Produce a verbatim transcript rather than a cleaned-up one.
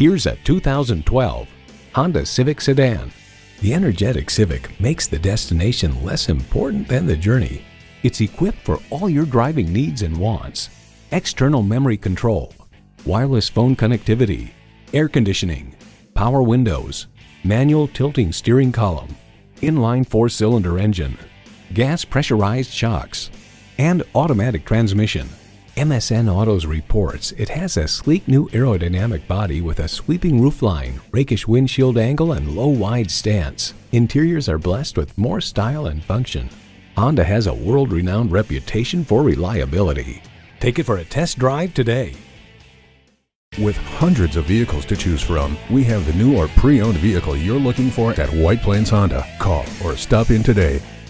Here's a two thousand twelve Honda Civic Sedan. The energetic Civic makes the destination less important than the journey. It's equipped for all your driving needs and wants. External memory control, wireless phone connectivity, air conditioning, power windows, manual tilting steering column, inline four-cylinder engine, gas pressurized shocks, and automatic transmission. M S N Autos reports it has a sleek new aerodynamic body with a sweeping roofline, rakish windshield angle, and low wide stance. Interiors are blessed with more style and function. Honda has a world-renowned reputation for reliability. Take it for a test drive today. With hundreds of vehicles to choose from, we have the new or pre-owned vehicle you're looking for at White Plains Honda. Call or stop in today.